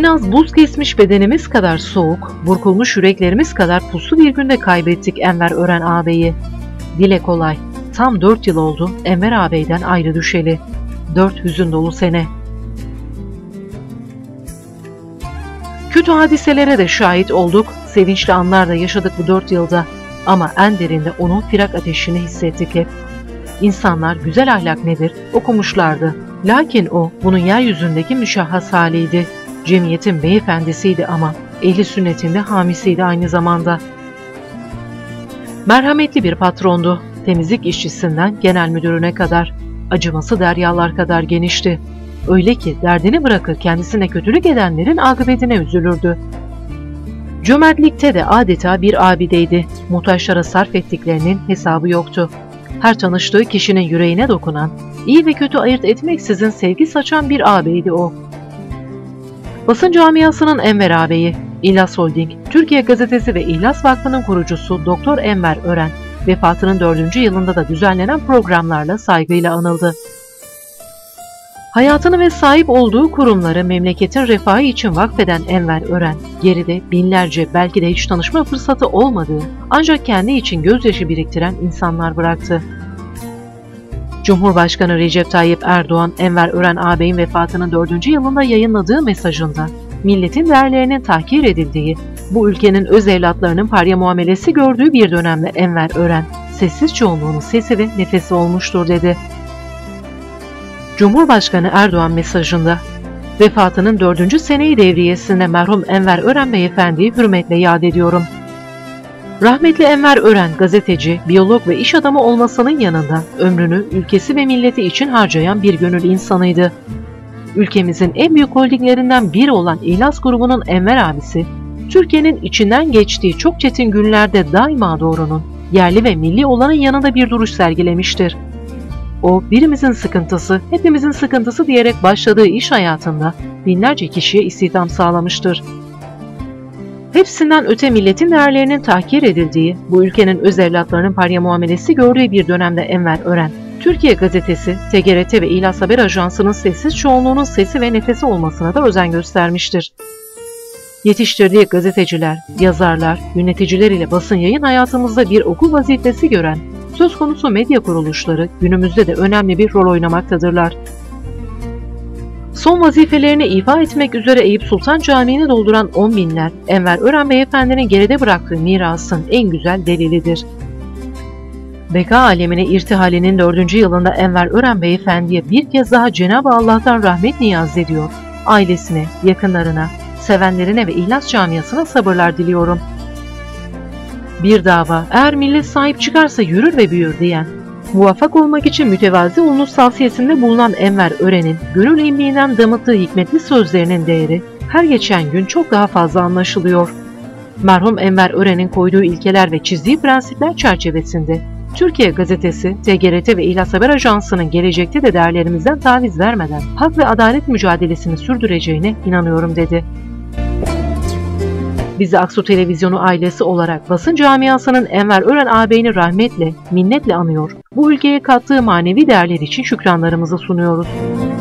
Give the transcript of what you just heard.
En az buz kesmiş bedenimiz kadar soğuk, burkulmuş yüreklerimiz kadar puslu bir günde kaybettik Enver Ören ağabeyi. Dile kolay, tam 4 yıl oldu Enver ağabeyden ayrı düşeli. 4 hüzün dolu sene. Kötü hadiselere de şahit olduk, sevinçli anlar da yaşadık bu 4 yılda. Ama en derinde onun firak ateşini hissettik hep. İnsanlar güzel ahlak nedir okumuşlardı. Lakin o bunun yeryüzündeki müşahhas haliydi. Cemiyetin beyefendisiydi ama ehli sünnetinde hamisiydi aynı zamanda. Merhametli bir patrondu. Temizlik işçisinden genel müdürüne kadar. Acıması deryalar kadar genişti. Öyle ki derdini bırakır kendisine kötülük edenlerin akıbetine üzülürdü. Cömertlikte de adeta bir abideydi. Muhtaçlara sarf ettiklerinin hesabı yoktu. Her tanıştığı kişinin yüreğine dokunan, iyi ve kötü ayırt etmeksizin sevgi saçan bir ağabeydi o. Basın camiasının Enver ağabeyi, İhlas Holding, Türkiye Gazetesi ve İhlas Vakfı'nın kurucusu Doktor Enver Ören, vefatının 4. yılında da düzenlenen programlarla saygıyla anıldı. Hayatını ve sahip olduğu kurumları memleketin refahı için vakfeden Enver Ören, geride binlerce belki de hiç tanışma fırsatı olmadığı ancak kendi için gözyaşı biriktiren insanlar bıraktı. Cumhurbaşkanı Recep Tayyip Erdoğan, Enver Ören ağabeyin vefatının 4. yılında yayınladığı mesajında, milletin değerlerinin tahkir edildiği, bu ülkenin öz evlatlarının parya muamelesi gördüğü bir dönemde Enver Ören, sessiz çoğunluğunun sesi ve nefesi olmuştur dedi. Cumhurbaşkanı Erdoğan mesajında, vefatının 4. seneyi devriyesinde merhum Enver Ören beyefendiyi hürmetle yad ediyorum. Rahmetli Enver Ören gazeteci, biyolog ve iş adamı olmasının yanında ömrünü ülkesi ve milleti için harcayan bir gönül insanıydı. Ülkemizin en büyük holdinglerinden biri olan İhlas grubunun Enver abisi, Türkiye'nin içinden geçtiği çok çetin günlerde daima doğrunun, yerli ve milli olanın yanında bir duruş sergilemiştir. O, birimizin sıkıntısı, hepimizin sıkıntısı diyerek başladığı iş hayatında binlerce kişiye istihdam sağlamıştır. Hepsinden öte milletin değerlerinin tahkir edildiği, bu ülkenin öz evlatlarının parya muamelesi gördüğü bir dönemde Enver Ören, Türkiye Gazetesi, TGRT ve İhlas Haber Ajansı'nın sessiz çoğunluğunun sesi ve nefesi olmasına da özen göstermiştir. Yetiştirdiği gazeteciler, yazarlar, yöneticiler ile basın yayın hayatımızda bir okul vazifesi gören söz konusu medya kuruluşları günümüzde de önemli bir rol oynamaktadırlar. Son vazifelerini ifa etmek üzere Eyüp Sultan Camii'ni dolduran 10 binler, Enver Ören beyefendinin geride bıraktığı mirasın en güzel delilidir. Beka alemine irtihalinin 4. yılında Enver Ören beyefendiye bir kez daha Cenab-ı Allah'tan rahmet niyaz ediyor. Ailesine, yakınlarına, sevenlerine ve İhlas camiasına sabırlar diliyorum. Bir dava eğer millet sahip çıkarsa yürür ve büyür diyen, muvaffak olmak için mütevazi olunuz tavsiyesinde bulunan Enver Ören'in gönül imliğinden damıttığı hikmetli sözlerinin değeri her geçen gün çok daha fazla anlaşılıyor. Merhum Enver Ören'in koyduğu ilkeler ve çizdiği prensipler çerçevesinde Türkiye Gazetesi, TGRT ve İhlas Haber Ajansı'nın gelecekte de değerlerimizden taviz vermeden hak ve adalet mücadelesini sürdüreceğine inanıyorum dedi. Biz de Aksu Televizyonu ailesi olarak basın camiasının Enver Ören ağabeyini rahmetle, minnetle anıyor. Bu ülkeye kattığı manevi değerler için şükranlarımızı sunuyoruz.